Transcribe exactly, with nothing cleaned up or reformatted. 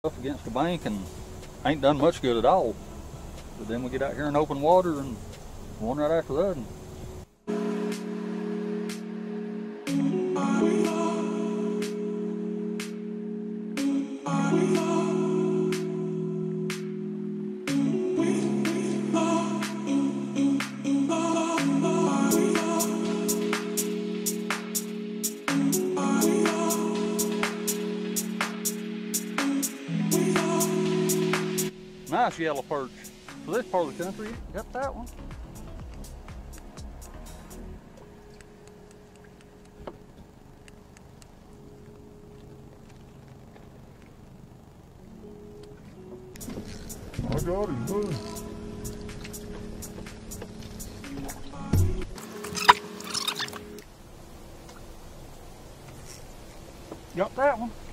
Up against the bank and ain't done much good at all. But then we get out here in open water and one right after that. And nice yellow perch. For this part of the country, got that one. I got him, buddy. Got that one.